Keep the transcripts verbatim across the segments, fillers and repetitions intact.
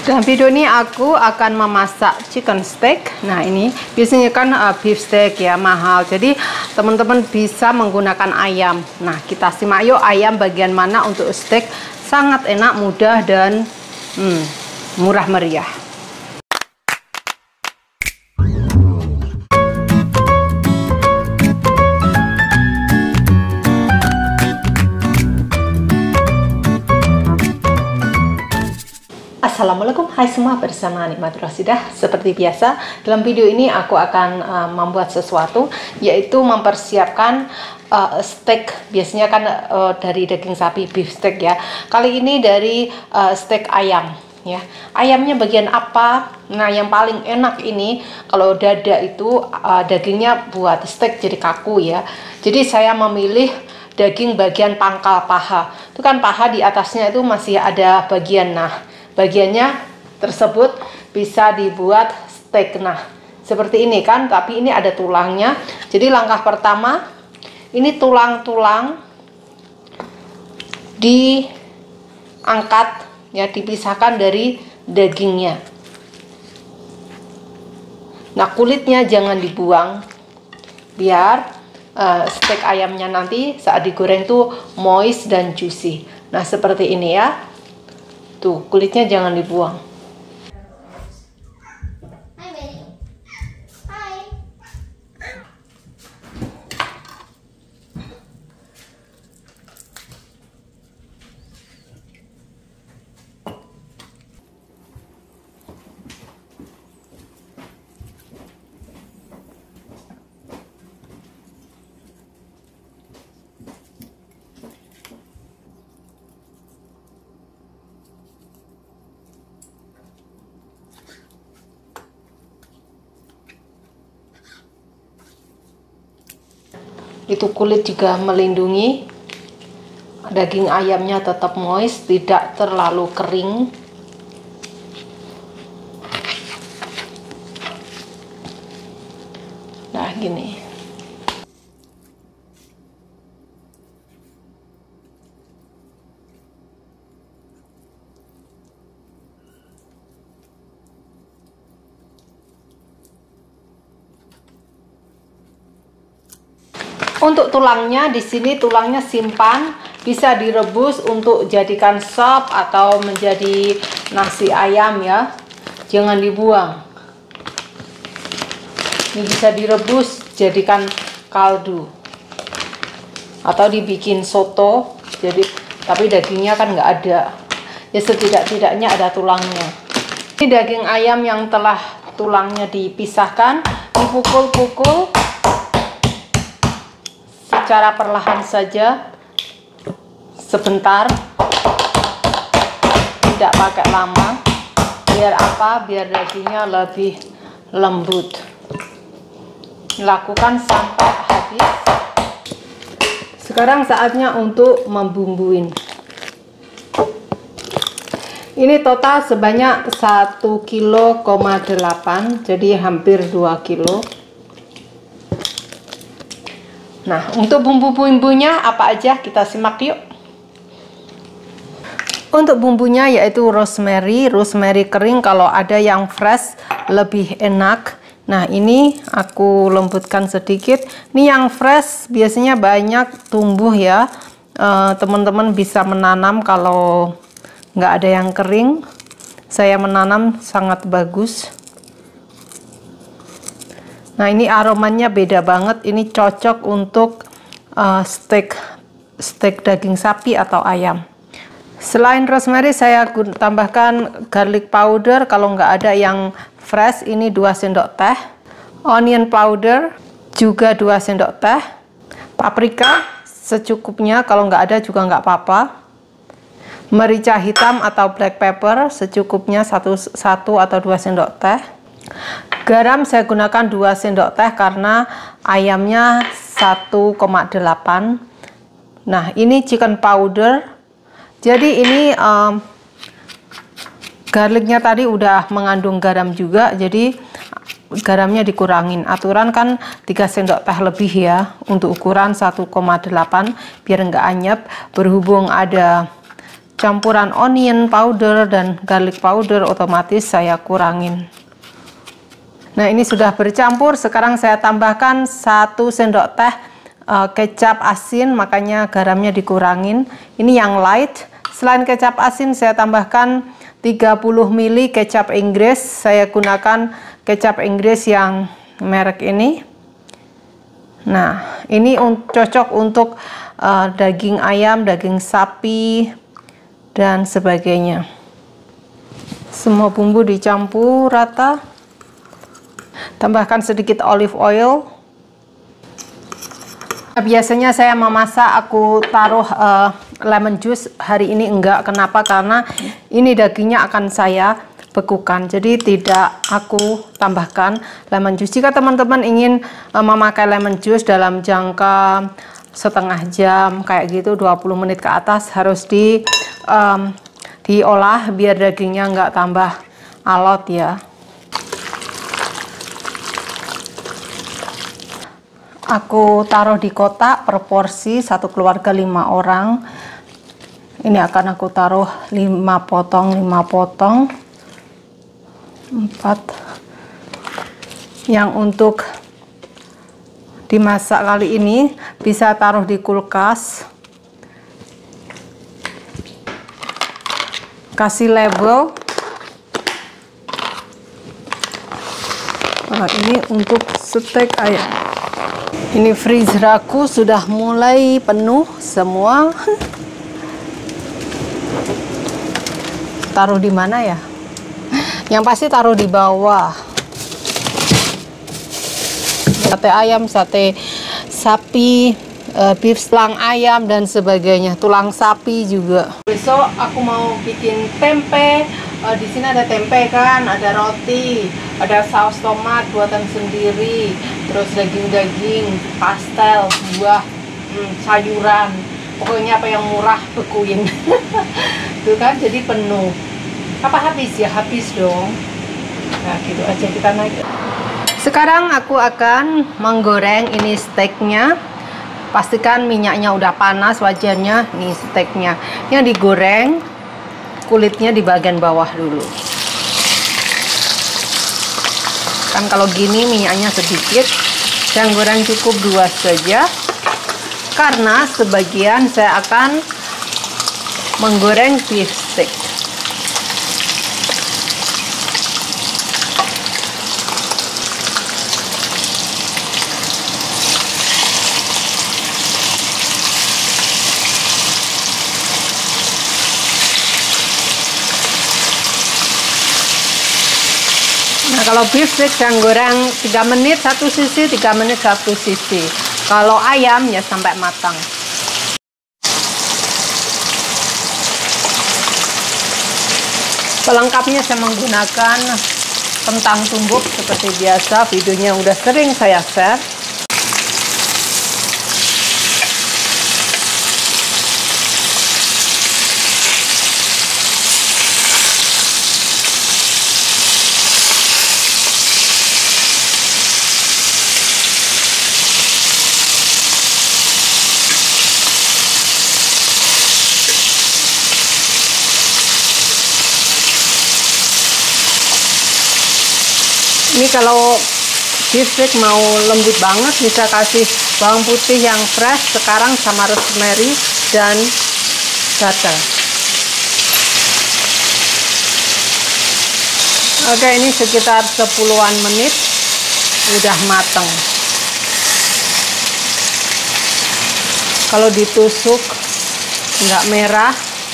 Dalam video ini aku akan memasak chicken steak. Nah, ini biasanya kan uh, beef steak ya, mahal. Jadi teman-teman bisa menggunakan ayam. Nah, kita simak yuk ayam bagian mana untuk steak. Sangat enak, mudah, dan hmm, murah meriah. Assalamualaikum, hai semua, bersama Nikmatul Rasidah. Seperti biasa, dalam video ini aku akan uh, membuat sesuatu, yaitu mempersiapkan uh, steak. Biasanya kan uh, dari daging sapi, beef steak ya. Kali ini dari uh, steak ayam ya. Ayamnya bagian apa? Nah, yang paling enak ini kalau dada itu uh, dagingnya buat steak jadi kaku ya. Jadi saya memilih daging bagian pangkal paha. Itu kan paha di atasnya itu masih ada bagian, nah bagiannya tersebut bisa dibuat steak. Nah, seperti ini kan, tapi ini ada tulangnya. Jadi langkah pertama, ini tulang-tulang diangkat ya, dipisahkan dari dagingnya. Nah, kulitnya jangan dibuang, biar uh, steak ayamnya nanti saat digoreng tuh moist dan juicy. Nah, seperti ini ya. Tuh, kulitnya jangan dibuang. Hai, Mary. Hai. Itu kulit juga melindungi daging ayamnya tetap moist, tidak terlalu kering. Nah, gini. Untuk tulangnya, di sini tulangnya simpan, bisa direbus untuk jadikan sop atau menjadi nasi ayam ya. Jangan dibuang. Ini bisa direbus jadikan kaldu atau dibikin soto. Jadi tapi dagingnya kan nggak ada. Ya setidak-tidaknya ada tulangnya. Ini daging ayam yang telah tulangnya dipisahkan, dipukul-pukul secara perlahan saja, sebentar, tidak pakai lama. Biar apa? Biar dagingnya lebih lembut. Lakukan sampai habis. Sekarang saatnya untuk membumbuin. Ini total sebanyak satu koma delapan kilo, jadi hampir dua kilo. Nah, untuk bumbu-bumbunya apa aja kita simak yuk. Untuk bumbunya yaitu rosemary, rosemary kering, kalau ada yang fresh lebih enak. Nah, ini aku lembutkan sedikit. Ini yang fresh biasanya banyak tumbuh ya. Teman-teman bisa menanam kalau nggak ada yang kering. Saya menanam sangat bagus. Nah, ini aromanya beda banget. Ini cocok untuk uh, steak steak daging sapi atau ayam. Selain rosemary, saya tambahkan garlic powder. Kalau nggak ada yang fresh, ini dua sendok teh. Onion powder juga dua sendok teh. Paprika secukupnya, kalau nggak ada juga nggak apa-apa. Merica hitam atau black pepper secukupnya satu, satu atau dua sendok teh. Garam saya gunakan dua sendok teh karena ayamnya satu koma delapan. Nah, ini chicken powder. Jadi ini um, garlicnya tadi udah mengandung garam juga, jadi garamnya dikurangin. Aturan kan tiga sendok teh lebih ya untuk ukuran satu koma delapan biar nggak anyep. Berhubung ada campuran onion powder dan garlic powder otomatis saya kurangin. Nah, ini sudah bercampur. Sekarang saya tambahkan satu sendok teh uh, kecap asin, makanya garamnya dikurangin. Ini yang light. Selain kecap asin, saya tambahkan tiga puluh mililiter kecap Inggris. Saya gunakan kecap Inggris yang merek ini. Nah, ini un cocok untuk uh, daging ayam, daging sapi, dan sebagainya. Semua bumbu dicampur rata. Tambahkan sedikit olive oil. Biasanya saya memasak aku taruh uh, lemon juice. Hari ini enggak. Kenapa? Karena ini dagingnya akan saya bekukan, jadi tidak aku tambahkan lemon juice. Jika teman-teman ingin uh, memakai lemon juice dalam jangka setengah jam kayak gitu, dua puluh menit ke atas, harus di um, diolah biar dagingnya enggak tambah alot ya. Aku taruh di kotak per porsi, satu keluarga lima orang. Ini akan aku taruh lima potong, lima potong, empat. Yang untuk dimasak kali ini bisa taruh di kulkas. Kasih label. Nah, ini untuk steak ayam. Ini freezer aku sudah mulai penuh semua. Taruh di mana ya? Yang pasti taruh di bawah. Sate ayam, sate sapi, uh, beef tulang ayam dan sebagainya. Tulang sapi juga. Besok aku mau bikin tempe. Uh, di sini ada tempe kan, ada roti, ada saus tomat buatan sendiri, terus daging-daging, pastel, buah, hmm, sayuran, pokoknya apa yang murah bekuin. Tuh kan, jadi penuh. Apa habis ya? Habis dong. Nah, gitu aja, kita naik. Sekarang aku akan menggoreng ini steaknya. Pastikan minyaknya udah panas, wajannya. Nih steaknya yang digoreng, kulitnya di bagian bawah dulu. Kan kalau gini minyaknya sedikit, saya goreng cukup dua saja, karena sebagian saya akan menggoreng beef steak. Nah, kalau beef steak saya goreng tiga menit satu sisi, tiga menit satu sisi. Kalau ayam ya sampai matang. Pelengkapnya saya menggunakan kentang tumbuk seperti biasa, videonya udah sering saya share. Ini kalau beef steak mau lembut banget, bisa kasih bawang putih yang fresh sekarang sama rosemary dan butter. Oke, ini sekitar sepuluhan menit udah mateng. Kalau ditusuk nggak merah,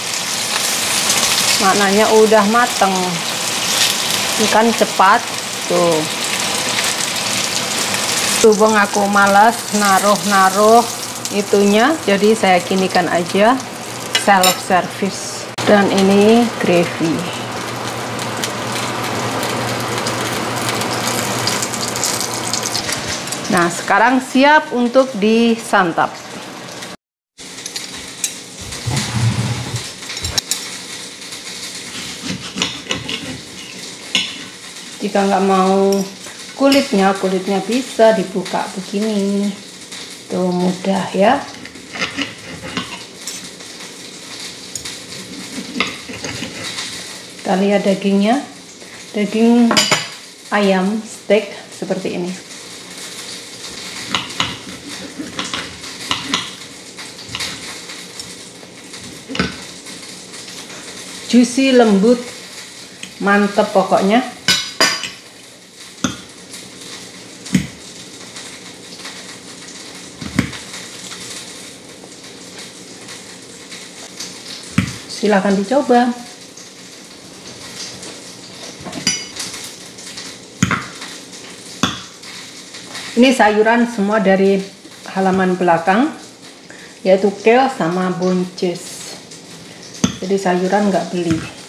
maknanya udah mateng. Ini kan cepat. Tuh, Tubung aku malas naruh-naruh itunya, jadi saya ginikan aja, self service. Dan ini gravy. Nah, sekarang siap untuk disantap. Jika nggak mau kulitnya, kulitnya bisa dibuka begini. Tuh, mudah ya. Kita lihat dagingnya, daging ayam steak seperti ini. Juicy, lembut, mantep pokoknya. Silahkan dicoba. Ini sayuran semua dari halaman belakang, yaitu kale sama bunches. Jadi sayuran nggak beli.